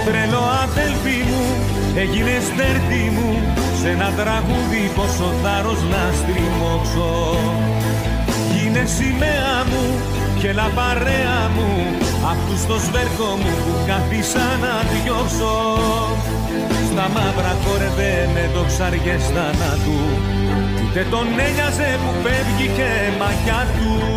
τρελό αδέλφη μου, έγινες δέρτη μου, σε ένα τραγούδι πόσο θάρρος να στριμώξω. Γίνε σημαία μου και έλα παρέα μου, αυτούς το σβέρκο μου που κάθισα να διώξω. Στα μαύρα χόρευε με το ψαριές θανάτου, ούτε τον ένοιαζε που φεύγει και μαγιά του.